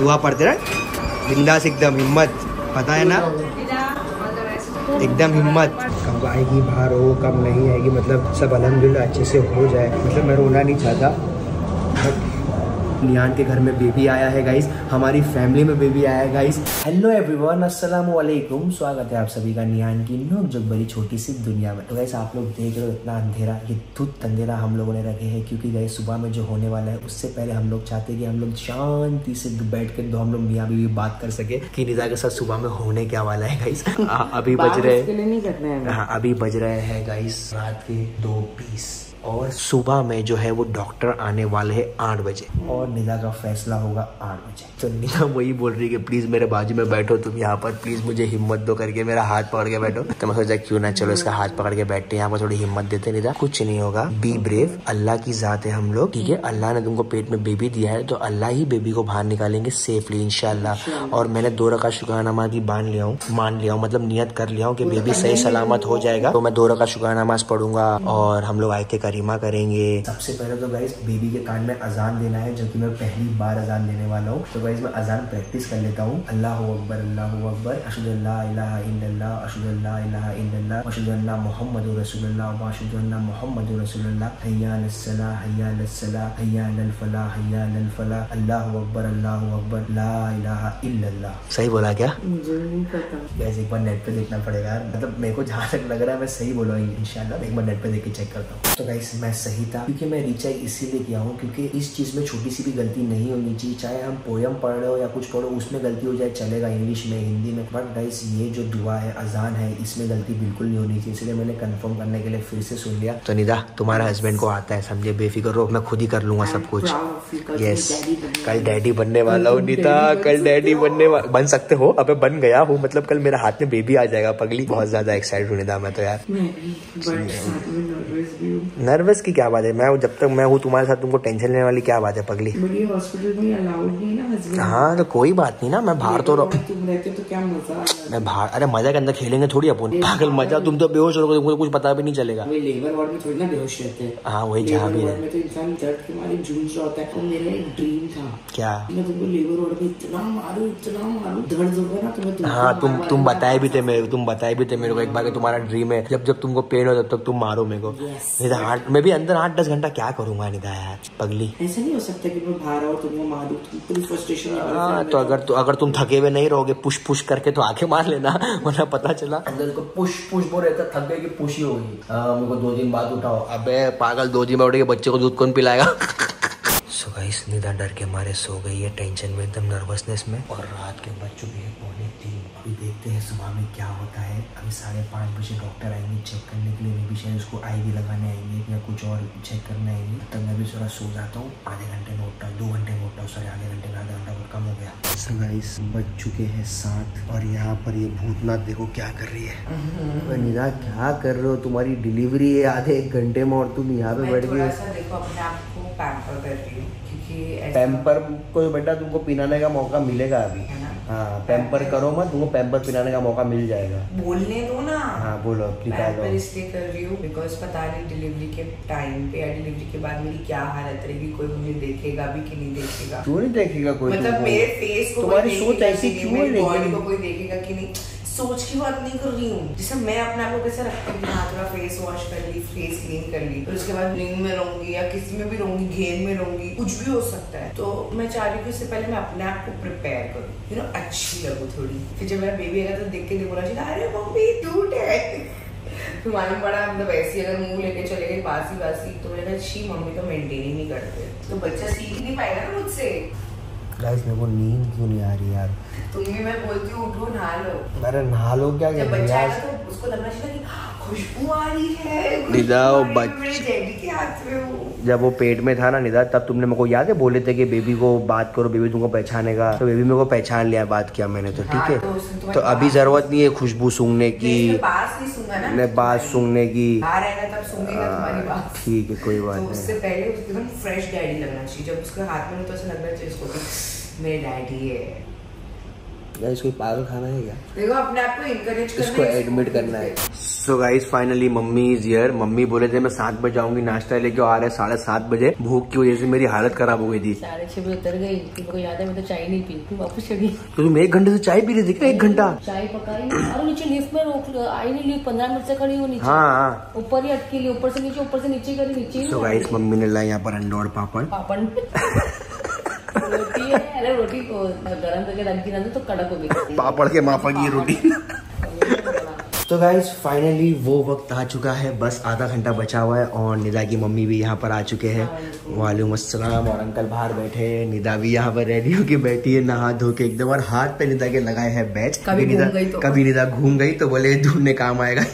दुआ पढ़ते रहे, बिंदास एकदम, हिम्मत, पता है ना, एकदम हिम्मत। कब आएगी बाहर हो, कब नहीं आएगी, मतलब सब अल्हम्दुलिल्लाह अच्छे से हो जाए। मतलब मैं रोना नहीं चाहता, बट निहान के घर में बेबी आया है गाइस, हमारी फैमिली में बेबी आया है गाइस। हेलो एवरीवन, अस्सलाम वालेकुम, स्वागत है आप सभी का निहान की नोक बड़ी छोटी सी दुनिया में। तो गाइस आप लोग देख रहे हो इतना अंधेरा, ये धुत अंधेरा हम लोगों ने रखे हैं, क्योंकि गाइस सुबह में जो होने वाला है उससे पहले हम लोग चाहते हैं कि हम लोग शांति से बैठ के हम लोग मियाँ बीवी बात कर सके कि निदा के साथ सुबह में होने क्या वाला है गाइस। अभी बज रहे हैं गाइस रात के 2:20 और सुबह में जो है वो डॉक्टर आने वाले हैं 8 बजे और निदा का फैसला होगा 8 बजे। तो निदा वही बोल रही है कि प्लीज मेरे बाजू में बैठो तुम यहाँ पर, प्लीज मुझे हिम्मत दो करके, मेरा हाथ पकड़ के बैठो। तो मैं सोचा क्यों ना चलो इसका हाथ पकड़ के बैठते, यहाँ पर थोड़ी हिम्मत देते। निदा कुछ नहीं होगा, बी ब्रेव, अल्लाह की जात है हम लोग, ठीक है। अल्लाह ने तुमको पेट में बेबी दिया है तो अल्लाह ही बेबी को बाहर निकालेंगे सेफली इंशाल्लाह। और मैंने 2 रकात शुक्राना की मान लिया हूँ, मतलब नियत कर लिया हूँ कि बेबी सही सलामत हो जाएगा। तो मैं 2 रकात शुक्राना नमाज पढ़ूंगा और हम लोग आयते करीमा करेंगे। सबसे पहले तो गाइस बेबी के कान में अजान देना है, जो कि मैं पहली बार अजान देने वाला हूँ। तो गाइस मैं अजान प्रैक्टिस कर लेता हूँ। अल्लाहु अकबर, अल्लाहु अकबर, अशहदु अल्ला इलाहा इल्लल्लाह, अशहदु अल्ला इलाहा इल्लल्लाह, अशहदु अन्ना मुहम्मदुर रसूलुल्लाह, व अशहदु अन्ना मुहम्मदुर रसूलुल्लाह, हय्या अलस्सलाह, हय्या अलस्सलाह, हय्या अलल फलाह, हय्या अलल फलाह, अल्लाहु अकबर, अल्लाहु अकबर, ला इलाहा इल्लल्लाह। सही बोला क्या? मुझे नहीं पता, गाइस एक बार नेट पे देखना पड़ेगा, मतलब मेरे को जहाँ तक लग रहा है मैं सही बोला इंशाल्लाह। एक बार नेट पे देख के चेक करता हूँ। तो गाइस मैं सही था, क्योंकि मैं रिचार्ज इसीलिए किया हूँ क्योंकि इस चीज में छोटी सी भी गलती नहीं होनी चाहिए। चाहे हम पोयम पढ़ रहे हो या कुछ पढ़ो, उसमें गलती हो जाए चलेगा, इंग्लिश में, हिंदी में, बट गाइस ये जो दुआ है, अजान है, इसमें गलती बिल्कुल नहीं होनी चाहिए। इसलिए मैंने कंफर्म करने के लिए फिर से सुन लिया। तो निदा तुम्हारा हस्बैंड को आता है, समझे, बेफिक्र रहो, मैं खुद ही कर लूंगा सब कुछ। यस, कल डैडी बनने वाला हूँ निदा, कल डैडी बन सकते हो। अबे बन गया हूँ, मतलब कल मेरे हाथ में बेबी आ जाएगा पगली। बहुत ज्यादा एक्साइटेड हूँ निदा मैं तो यार। नर्वस की क्या बात है, मैं जब तक मैं हूँ तुम्हारे साथ, तुमको टेंशन लेने वाली क्या बात है पगली। हॉस्पिटल में अलाउड नहीं ना हस्बैंड। हाँ तो कोई बात नहीं ना, मैं बाहर तो तुम रहते तो क्या मजा। मैं बाहर, अरे मजा के अंदर खेलेंगे थोड़ी अपन, पागल मजा, तुम तो बेहोश रहोगे, तुमको कुछ पता भी नहीं चलेगा। लेबर वार्ड में थोड़ी ना बेहोश रहते हैं। हाँ वही, जहाँ भी है तो इंसान दर्द के मारे जूझ रहा होता है। तो मेरा एक ड्रीम था क्या, मैं तुमको लेबर वार्ड में इतना मारू दर्द होगा ना तुम्हें। हाँ तुम बताए भी थे मेरे को एक बार, तुम्हारा ड्रीम है जब तुमको पेन हो तब तक तुम मारो मेरे को। मैं भी अंदर 8-10 घंटा क्या करूंगा निदा यार पगली। ऐसा नहीं हो सकता कि मैं बाहर आओ तुमको मारूं, पूरी फ्रस्ट्रेशन। हाँ तो अगर तुम थके हुए नहीं रहोगे, पुश करके तो आके मार लेना, वरना पता चला अंदर को पुश बोल रहता, थक गए कि पुश ही होगी। मेरे को 2 दिन बाद उठाओ, अबे पागल 2 दिन बाद उठे बच्चे को दूध कौन पिलाएगा। सो गाइस निदा डर के मारे सो गई है, टेंशन में, एकदम नर्वसनेस में, और रात के बज चुके हैं 2:45। अभी देखते हैं सुबह में क्या होता है। अभी 5:30 बजे डॉक्टर आएंगे चेक करने के लिए, मे भी शायद उसको IV लगाने आएंगे या कुछ और चेक करने आएंगे। तब मैं भी थोड़ा सो जाता हूँ, आधे घंटे में उठता हूँ, 2 घंटे में उठता हूँ, सॉरी आधे घंटे में, आधा घंटा बहुत कम हो गया। सो गाइस बज चुके हैं 7 और यहाँ पर ये भूतनाथ देखो क्या कर रही है। निदा क्या कर रहे हो, तुम्हारी डिलीवरी है आधे 1 घंटे में और तुम यहाँ पे बैठ गए। देखो अपने आप को पैम्पर कर रही हूँ, पैम्पर को बेटा तुमको पिलाने का मौका मिलेगा अभी। हाँ पैम्पर करो मत, तुमको पैम्पर पिलाने का मौका मिल जाएगा। बोलने दो ना। हाँ बोलो, पैम्पर इसलिए कर रही हूँ बिकॉज पता नहीं डिलीवरी के टाइम पे या डिलीवरी के बाद मेरी क्या हालत रहेगी, कोई मुझे देखेगा भी कि नहीं देखेगा। क्यों नहीं देखेगा कोई, मतलब मेरे फेस को, तुम्हारी सोच ऐसी क्यों है, बॉडी को कोई देखेगा कि नहीं, सोच की बात नहीं कर रही हूँ। जैसे मैं अपने आप को कैसे रखती हूँ, हाँ थोड़ा फेस वॉश कर ली, फेस क्लीन कर ली, फिर उसके बाद नींद में रहूंगी या किसी में भी रहूंगी, घेर में रहूंगी, कुछ भी हो सकता है। तो मैं चाह रही हूँ इससे पहले मैं अपने आप को प्रिपेयर करूँ, यू नो, अच्छी लगूँ थोड़ी। फिर जब मेरा बेबी आएगा तो देख के नहीं बोला चाहिए अरे मम्मी क्यूट है। तो मालूम पड़ा मतलब ऐसी अगर मुंह लेके चले गए बासी तो मैंने अच्छी मम्मी तो मेंटेन ही नहीं करते, तो बच्चा सीख नहीं पाएगा ना मुझसे। गाइस मेरे को नींद क्यों नहीं आ रही यार। तुम भी मैं बोलती हूँ उठो नहा लो। अरे नहा लो क्या, जब बच्चा आएगा तो उसको लगना चाहिए कि खुशबू आ रही है, निदा डैडी के हाथ में हो। जब वो पेट में था ना निदा, तब तुमने मेरे को याद है बोले थे कि बेबी को बात करो, बेबी तुमको पहचानेगा, तो बेबी मेरे को पहचान लिया, बात किया मैंने, तो ठीक है। तो अभी जरूरत नहीं है खुशबू सूंघने की, बात सूंघने की, ठीक है कोई बात नहीं। उससे पहले एकदम फ्रेश डैडी लगना चाहिए, जब उसके हाथ में तो ऐसा लगना चाहिए इसको मेरे डैडी है। इसको पागल खाना है क्या? देखो अपने आप को इनकरेज करना है, इसको एडमिट करना है। So guys finally mummy is here. Mummy बोले थे मैं 7 बजे आऊंगी, नाश्ता लेके आ रहे 7:30 बजे। भूख की वजह से मेरी हालत खराब हो गई थी। 6:30 बजे उतर गई, तुमको याद है मैं तो चाय नहीं पी, वापस चली। तो तुम 1 घंटे से चाय पी रही थी क्या? 1 घंटा चाय पकाई और नीचे लिफ्ट में रोक आई नहीं, लिफ्ट 15 मिनट से खड़ी हो नीचे। हाँ ऊपर ही अटकी ली, ऊपर से नीचे करी नीचे। सो गाइस मम्मी ने लाया यहाँ पर अंडा और पापड़। रोटी है, अरे रोटी को गरम करके रख दी ना तो कड़क हो गई। पापड़ के मापा की रोटी। तो गाइस फाइनली वो वक्त आ चुका है, बस आधा घंटा बचा हुआ है और निदा की मम्मी भी यहाँ पर आ चुके हैं। वालेकुम अस्सलाम। और अंकल बाहर बैठे हैं, निदा भी यहाँ पर रेडी होके बैठी है नहा धो के एकदम, और हाथ पे निदा के लगाए हैं बैच। कभी निदा घूम गई तो बोले ढूंढने काम आएगा।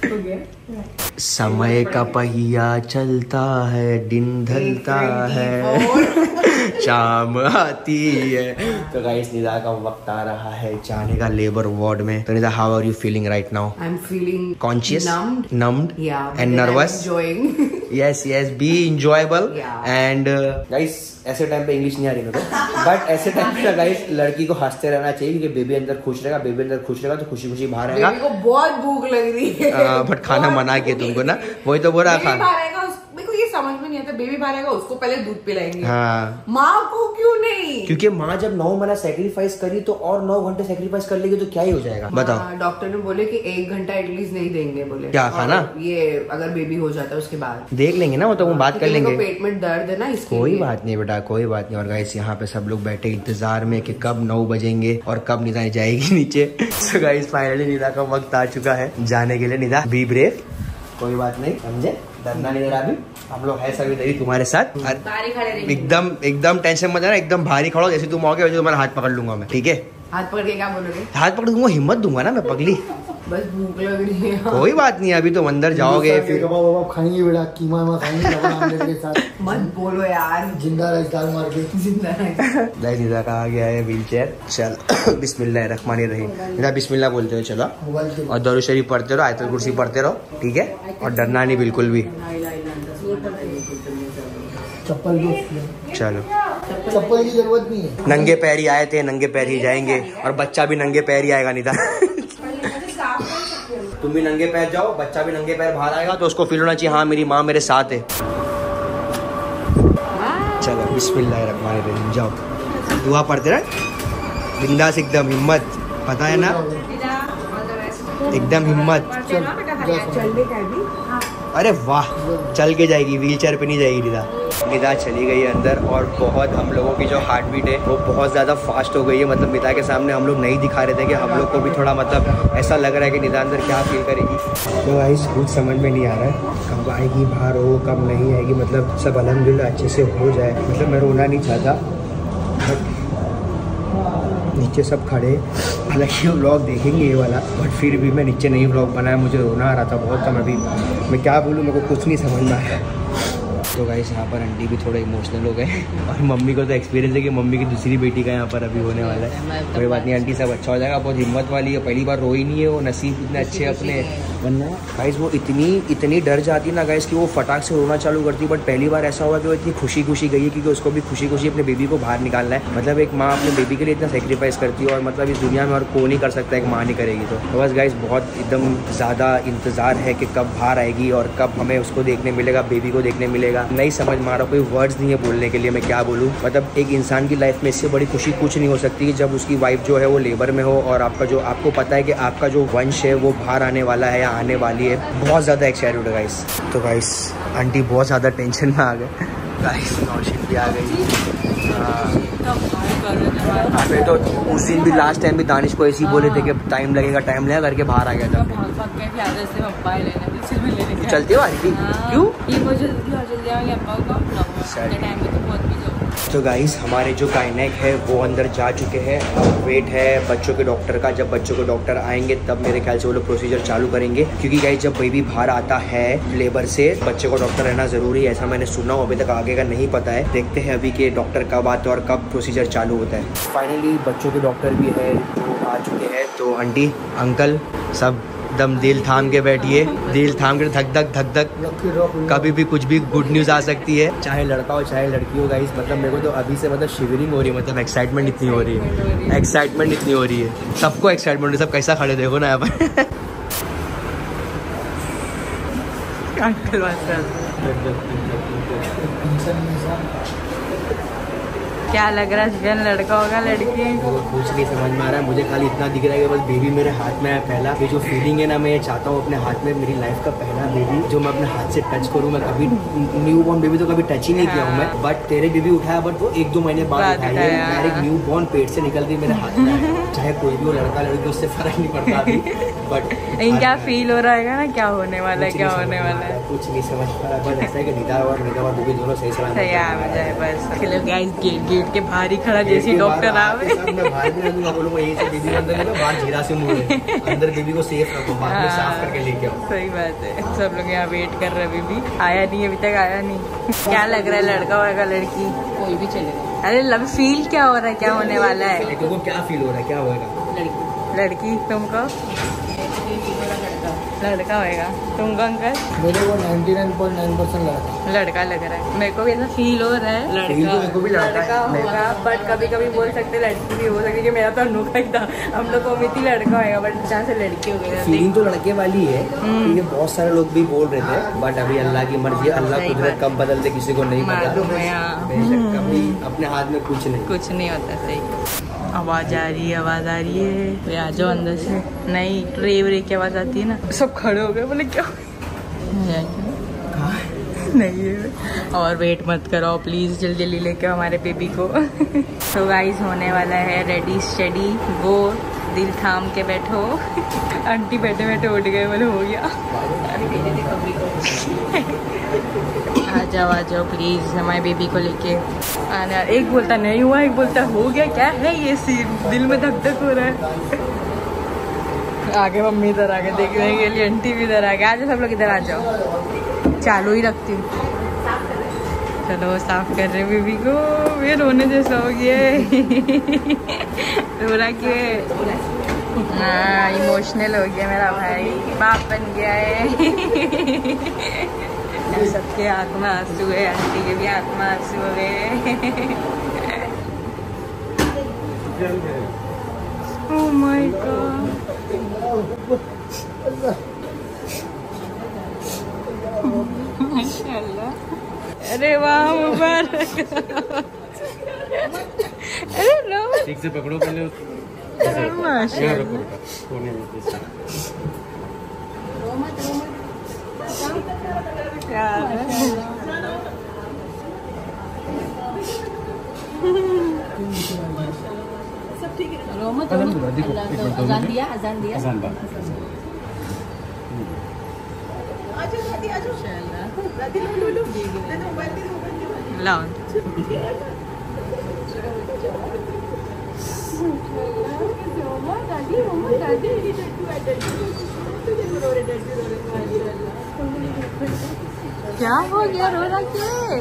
समय का पहिया चलता है, दिन ढलता है, शाम आती है। तो गाइस निदा का वक्त आ रहा है जाने का लेबर वार्ड में। तो Nida how are you feeling right now? I am feeling conscious, numbed yeah, and nervous. yes be enjoyable yeah. and guys ऐसे टाइम पे इंग्लिश नहीं आ रही मेरे को, बट ऐसे टाइम पे गाइस लड़की को हंसते रहना चाहिए क्योंकि बेबी अंदर खुश रहेगा, बेबी अंदर खुश रहेगा तो खुशी खुशी बाहर आएगा। बेबी को बहुत भूख लग रही है बट खाना मना के तुमको ना, वही तो बोल रहा खाना। मेरे को ये समझ में नहीं आता, बेबी बाहर आएगा उसको पहले दूध पिलाएंगे, हाँ माँ को क्यों नहीं? क्योंकि माँ जब 9 महीना सेक्रीफाइस करी तो और 9 घंटे सेक्रीफाइस कर लेगी तो क्या ही हो जाएगा बताओ। डॉक्टर ने बोले कि 1 घंटा एटलीस्ट नहीं देंगे, बोले क्या खाना, ये अगर बेबी हो जाता है उसके बाद देख लेंगे ना, वो तो बात कर लेंगे। पेट में दर्द है ना इसके कोई बात नहीं बेटा, कोई बात नहीं। और गाइस यहाँ पे सब लोग बैठे इंतजार में कि कब 9 बजेंगे और कब निदा जाएगी नीचे। तो गाइस फाइनली निदा का वक्त आ चुका है जाने के लिए। निदा बी ब्रेव, कोई बात नहीं, समझे, डरना नहीं डरा, अभी हम लोग है सभी इधर तुम्हारे साथ। एकदम टेंशन मत लेना, एकदम भारी खड़ो, जैसे तुम आओगे वैसे तुम्हारा हाथ पकड़ लूंगा मैं, ठीक है? हाथ पकड़ के क्या बोलोगे? हाथ पकड़ दूंगा, हिम्मत दूंगा ना मैं, पगली। बस भूख लग रही है। कोई बात नहीं, अभी तो अंदर जाओगे फिर खाएंगे बेटा, कीमा खाएंगे के साथ। मत बोलो यार, जिंदा राइस दाल मार के। जिंदा राइस। निदा का आ गया है व्हील चेयर। चल बिस्मिल्लाहिर्रहमानिर्रहीम। निदा बिस्मिल्लाह बोलते हो, चलो और दरूद शरीफ पढ़ते रहो, आयतुल कुर्सी पढ़ते रहो, ठीक है? और डरना नहीं बिल्कुल भी। चप्पल दो, चलो चप्पल की जरूरत नहीं है। नंगे पैर ही आए थे, नंगे पैर ही जाएंगे, और बच्चा भी नंगे पैर ही आएगा निदा। तुम भी नंगे पैर जाओ, बच्चा भी नंगे पैर बाहर आएगा तो उसको फील होना चाहिए हाँ मेरी माँ मेरे साथ है। चलो बिस्मिल्लाहिर्रहमानिर्रहीम, जाओ दुआ पढ़ते रहे बिंदास, एकदम हिम्मत, पता है ना, एकदम हिम्मत। अरे वाह, चल के जाएगी, व्हील चेयर पे नहीं जाएगी निदा। निदा चली गई है अंदर और बहुत हम लोगों की जो हार्ट बीट है वो बहुत ज़्यादा फास्ट हो गई है। मतलब निदा के सामने हम लोग नहीं दिखा रहे थे कि हम लोग को भी थोड़ा मतलब ऐसा लग रहा है कि निदा अंदर क्या फील करेगी। तो गाइस कुछ समझ में नहीं आ रहा है कब आएगी बाहर, हो कब नहीं आएगी, मतलब सब अल्हम्दुलिल्लाह अच्छे से हो जाए। मतलब मैं रोना नहीं चाहता, बट नीचे सब खड़े, हालांकि व्लॉग देखेंगे ये वाला, बट फिर भी मैं नीचे नहीं व्लॉग बनाया, मुझे रोना आ रहा था बहुत कम। अभी मैं क्या बोलूँ, मेरे को कुछ नहीं समझ में आया। तो गाइस यहाँ पर आंटी भी थोड़े इमोशनल हो गए और मम्मी को तो एक्सपीरियंस है कि मम्मी की दूसरी बेटी का यहाँ पर अभी होने वाला है। कोई बात नहीं आंटी, सब अच्छा हो जाएगा, बहुत हिम्मत वाली है, पहली बार रोई नहीं है वो, नसीब इतने अच्छे अपने। वरना गाइस वो इतनी डर जाती है ना गाइस कि वो फटाक से रोना चालू करती, बट पहली बार ऐसा हुआ कि वो इतनी खुशी खुशी गई है क्योंकि उसको भी खुशी खुशी अपने बेबी को बाहर निकालना है। मतलब एक माँ अपने बेबी के लिए इतना सेक्रीफाइस करती है और मतलब इस दुनिया में और कोई नहीं कर सकता, एक माँ नहीं करेगी। तो बस गाइस बहुत एकदम ज़्यादा इंतज़ार है कि कब बाहर आएगी और कब हमें उसको देखने मिलेगा, बेबी को देखने मिलेगा। नहीं समझ में आ रहा, कोई वर्ड्स नहीं है बोलने के लिए, मैं क्या बोलूँ। मतलब एक इंसान की लाइफ में इससे बड़ी खुशी कुछ नहीं हो सकती जब उसकी वाइफ जो है वो लेबर में हो और आपको पता है कि आपका जो वंश है वो बाहर आने वाला है या आने वाली है। बहुत ज़्यादा एक्साइटेड है गाइस। तो गाइस आंटी बहुत ज़्यादा टेंशन में आ गए गाइस, नौशीन भी आ गई। हमें तो उस दिन भी लास्ट टाइम भी दानिश को ऐसे ही बोले थे कि टाइम लगेगा करके बाहर आ गया था। चलते हो आंटी? क्यों? तो गाइस हमारे जो गायनेक है वो अंदर जा चुके हैं, वेट है बच्चों के डॉक्टर का। जब बच्चों के डॉक्टर आएंगे तब मेरे ख्याल से वो लोग प्रोसीजर चालू करेंगे, क्योंकि गाइस जब बेबी बाहर आता है लेबर से बच्चे को डॉक्टर रहना जरूरी है, ऐसा मैंने सुना। अभी तक आगे का नहीं पता है, देखते हैं अभी के डॉक्टर कब आते हैं और कब प्रोसीजर चालू होता है। फाइनली बच्चों के डॉक्टर भी है जो आ चुके हैं। तो आंटी अंकल सब एकदम दिल थाम के बैठिए, दिल थाम के, धक धक कभी भी कुछ भी गुड न्यूज़ आ सकती है, चाहे लड़का हो चाहे लड़की हो गाइस। मतलब मेरे को तो अभी से मतलब शिवरिंग हो रही है, मतलब एक्साइटमेंट इतनी हो रही है, सबको एक्साइटमेंट हो रही है। सब कैसा खड़े देखो ना यहाँ पर। अंकल मास्टर क्या लग रहा है जिगन, लड़का होगा लड़की? कुछ नहीं समझ में आ रहा है मुझे, खाली इतना दिख रहा है कि बस बेबी मेरे हाथ में है पहला। ये जो फीलिंग है ना, मैं ये चाहता हूँ अपने हाथ में मेरी लाइफ का पहला बेबी जो मैं अपने हाथ से टच करूँ। मैं कभी न्यू बॉर्न बेबी तो कभी टच ही नहीं किया हूँ मैं, बट तेरे बेबी उठाया, बट वो 1-2 महीने बाद उठाया। डायरेक्ट न्यू बॉर्न पेट से निकल के मेरे हाथ में आया। चाहे कोई भी हो, लड़का लड़की, उससे फर्क नहीं पड़ता अभी। बट क्या फील हो रहा है ना, क्या होने वाला है, क्या होने वाला है, कुछ नहीं समझ पा रहा। बस ऐसा है कि निदा और बेबी दोनों सही सलामत आ जाए बस। चलो गाइस, गेट के बाहर ही खड़ा जैसे डॉक्टर आवे। मैं बाहर भी नहीं बोलूंगा, यही से बेबी अंदर लेके बाहर जीरा से मुड़े अंदर बेबी को सेफ रखो, बाद में साफ करके लेके आओ। सही बात है। सब लोग यहाँ वेट कर रहे हैं, बेबी आया नहीं, अभी तक आया नहीं। क्या लग रहा है, लड़का होगा लड़की? कोई भी चलेगा। अरे लव फील क्या हो रहा है, क्या होने वाला है? तुमको क्या फील हो रहा है, क्या होगा? लड़की। तुमको? लड़का होएगा। तुमको अंकल? मेरे को 99.9% लड़का लग रहा है। मेरे को भी ऐसा फील हो रहा है लड़का होगा, बट कभी कभी बोल सकते लड़की भी हो सकती है। मेरा तो अनोखा ही था, हम लोग को उम्मीद थी लड़का होएगा, बट जहाँ से लड़की हो गई। फीलिंग तो लड़के वाली है, ये बहुत सारे लोग भी बोल रहे थे, बट अभी अल्लाह की मर्जी, अल्लाह कुदरत कब बदलते किसी को नहीं पता। कभी अपने हाथ में कुछ नहीं होता। सही आवाज आ रही है, आवाज आ रही है। आ जाओ अंदर से। नहीं, ट्रे व्रे की आवाज आती है ना, सब खड़े हो गए, बोले क्या नहीं है। और वेट मत करो प्लीज, जल्दी जल्दी लेके हमारे बेबी को। तो गाइस होने वाला है रेडी स्टडी गो, दिल थाम के बैठो। आंटी बैठे बैठे उठ गए, बोले हो गया। आ जाओ प्लीज हमारे बेबी को लेके आना। एक बोलता नहीं हुआ, एक बोलता हो गया। क्या है ये सीन, दिल में धक धक हो रहा है। आगे मम्मी इधर आगे देखने के लिए, आंटी भी इधर आगे। आ जाओ सब लोग इधर आ जाओ। चालू ही रखती हूँ। चलो साफ कर रहे बेबी को। ये रोने जैसा हो गया है। रो रहा के इमोशनल हो गया मेरा भाई, बाप बन गया है। सबके आँख में आंसू है, आंटी के भी आँख में आंसू हो गए। ओह माय गॉड, माशाल्लाह। अरे वाह मुबारक। अरे नो, ठीक से पकड़ो पहले। माशाल्लाह। सब ठीक है। अजान दिया। लाओ क्या हो गया, रो रहा क्या?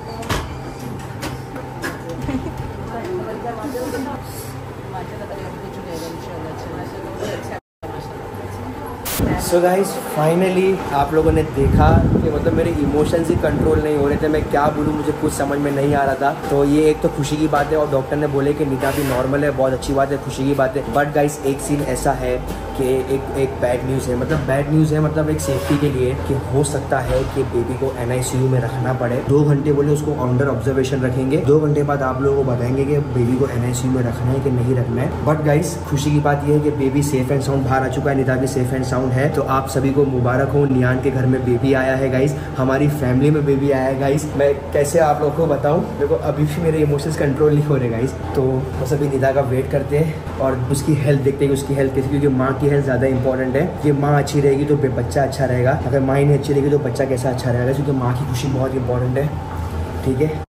सो गाइस फाइनली आप लोगों ने देखा कि मतलब मेरे इमोशंस ही कंट्रोल नहीं हो रहे थे। मैं क्या बोलूँ, मुझे कुछ समझ में नहीं आ रहा था। तो ये एक तो खुशी की बात है, और डॉक्टर ने बोले कि निदा भी नॉर्मल है, बहुत अच्छी बात है, खुशी की बात है। बट गाइस एक सीन ऐसा है कि एक बैड न्यूज़ है, मतलब बैड न्यूज़ है, मतलब एक सेफ्टी के लिए कि हो सकता है कि बेबी को NICU में रखना पड़े। 2 घंटे बोले उसको अंडर ऑब्जर्वेशन रखेंगे। 2 घंटे बाद आप लोगों को बताएंगे कि बेबी को NICU में रखना है कि नहीं रखना है। बट गाइस खुशी की बात यह है कि बेबी सेफ एंड साउंड बाहर आ चुका है, निदा भी सेफ एंड साउंड है। तो आप सभी को मुबारक हो, नियान के घर में बेबी आया है गाइस, हमारी फैमिली में बेबी आया है गाइस। मैं कैसे आप लोगों को बताऊं, देखो अभी भी मेरे इमोशंस कंट्रोल नहीं हो रहे गाइस। तो बस अभी निदा का वेट करते हैं और उसकी हेल्थ देखते हैं कि उसकी हेल्थ कैसी, क्योंकि माँ की हेल्थ ज़्यादा इंपॉर्टेंट है। कि माँ अच्छी रहेगी तो बच्चा अच्छा रहेगा, अगर माँ ही नहीं अच्छी रहेगी तो बच्चा कैसा अच्छा रहेगा, क्योंकि माँ की खुशी बहुत इंपॉर्टेंट है। ठीक है।